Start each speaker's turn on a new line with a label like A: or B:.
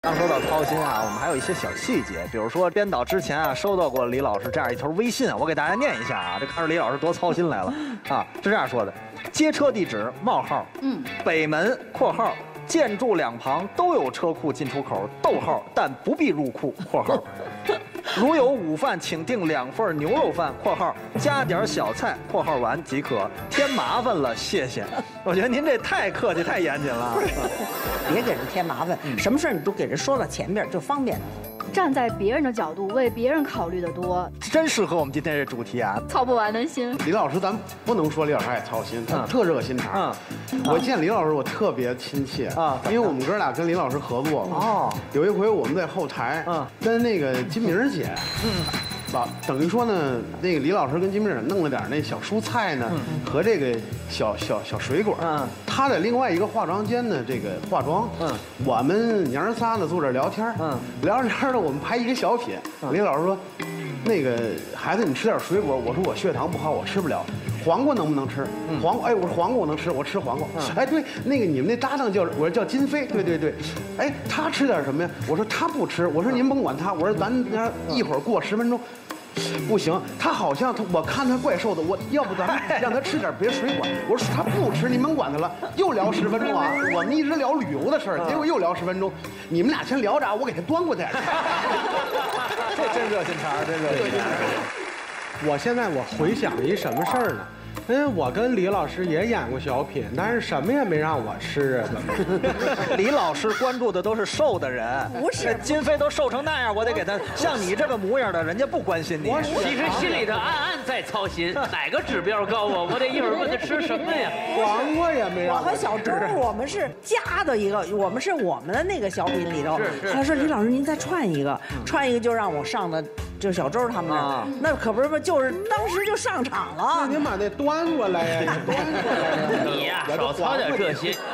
A: 刚说到操心啊，我们还有一些小细节，比如说编导之前啊收到过李老师这样一条微信，我给大家念一下啊，这看出李老师多操心来了啊，是这样说的：接车地址冒号，北门括号建筑两旁都有车库进出口，逗号但不必入库括号。如有午饭，请订2份牛肉饭（括号加点小菜）（括号完即可）。添麻烦了，谢谢。我觉得您这太客气、太严谨了。
B: 别给人添麻烦，什么事你都给人说到前边，就方便。
C: 站在别人的角度，为别人考虑的多，
A: 真适合我们今天这主题啊！
C: 操不完的心。
D: 李老师，咱不能说李老师爱操心，他特热心肠。我见李老师，我特别亲切啊，因为我们哥俩跟李老师合作哦。有一回我们在后台，跟那个金明姐，等于说呢，那个李老师跟金明姐弄了点那小蔬菜呢，和这个小水果。他在另外一个化妆间呢，这个化妆。我们娘儿仨呢坐这聊天。聊着聊着，我们拍一个小品。李老师说：“那个孩子，你吃点水果。”我说：“我血糖不好，我吃不了。黄瓜能不能吃？黄瓜，哎，我说黄瓜我能吃，我吃黄瓜。哎，对，那个你们那搭档叫，我说叫金飞，对。哎，他吃点什么呀？我说他不吃。我说您甭管他，我说咱一会儿过10分钟。”不行，他好像我看他怪瘦的，要不咱们让他吃点别水果。我说他不吃，你甭管他了。又聊10分钟啊，我们一直聊旅游的事儿，结果又聊10分钟。你们俩先聊着，我给他端过去。
A: 这真热心肠，真热心肠。
E: 我现在回想一什么事儿呢？因为我跟李老师也演过小品，但是什么也没让我吃啊。
A: 李老师关注的都是瘦的人，
B: 不是
A: 金飞都瘦成那样，我得给他像你这个模样的，人家不关心你。
F: 其实心里头暗暗在操心，哪个指标高啊？我得一会儿问他吃什么呀？
E: 黄瓜也没让
B: 我和小周，我们是加的一个，我们是我们的那个小品里头。他说李老师您再串一个，串一个就让我上的。就是小周他们那，那可不是，就是当时就上场了。
E: 那您把那端过来呀，
F: 你呀，少操点这心。